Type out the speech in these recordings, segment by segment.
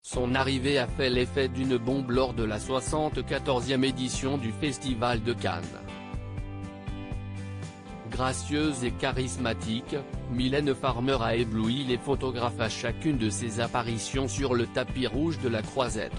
Son arrivée a fait l'effet d'une bombe lors de la 74e édition du Festival de Cannes. Gracieuse et charismatique, Mylène Farmer a ébloui les photographes à chacune de ses apparitions sur le tapis rouge de la Croisette.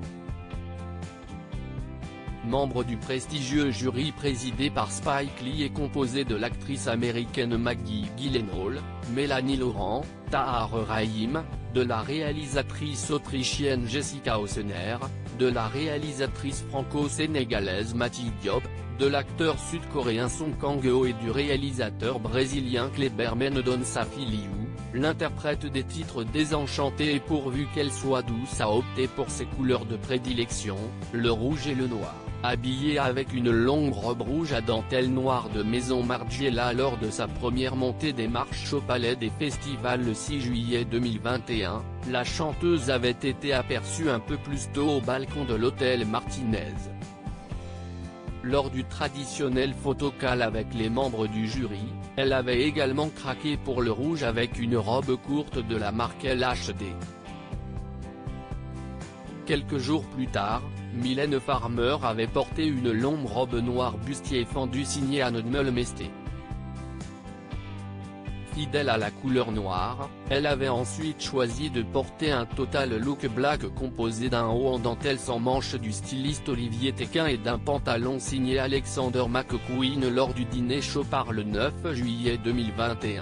Membre du prestigieux jury présidé par Spike Lee et composé de l'actrice américaine Maggie Gyllenhaal, Mélanie Laurent, Tahar Rahim, de la réalisatrice autrichienne Jessica Hausener, de la réalisatrice franco-sénégalaise Mati Diop, de l'acteur sud-coréen Song Kang-ho et du réalisateur brésilien Kleber Mendonça Filho, l'interprète des titres Désenchantée et Pourvu qu'elle soit douce a opté pour ses couleurs de prédilection, le rouge et le noir. Habillée avec une longue robe rouge à dentelle noire de Maison Margiela lors de sa première montée des marches au Palais des Festivals le 6 juillet 2021, la chanteuse avait été aperçue un peu plus tôt au balcon de l'hôtel Martinez. Lors du traditionnel photocall avec les membres du jury, elle avait également craqué pour le rouge avec une robe courte de la marque LHD. Quelques jours plus tard, Mylène Farmer avait porté une longue robe noire bustier fendue signée Anne Melmesté. Fidèle à la couleur noire, elle avait ensuite choisi de porter un total look black composé d'un haut en dentelle sans manches du styliste Olivier Téquin et d'un pantalon signé Alexander McQueen lors du dîner Chopard le 9 juillet 2021.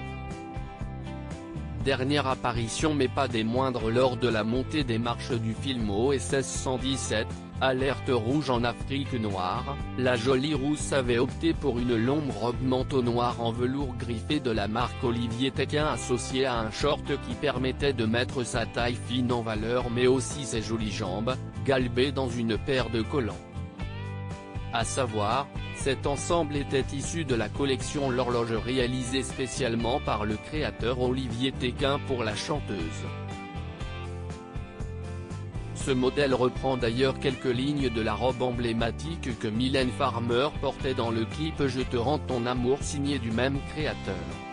Dernière apparition mais pas des moindres lors de la montée des marches du film OSS 117, Alerte rouge en Afrique noire, la jolie rousse avait opté pour une longue robe manteau noir en velours griffé de la marque Olivier Téquin associée à un short qui permettait de mettre sa taille fine en valeur mais aussi ses jolies jambes, galbées dans une paire de collants. À savoir, cet ensemble était issu de la collection L'Horloge réalisée spécialement par le créateur Olivier Téquin pour la chanteuse. Ce modèle reprend d'ailleurs quelques lignes de la robe emblématique que Mylène Farmer portait dans le clip Je te rends ton amour signé du même créateur.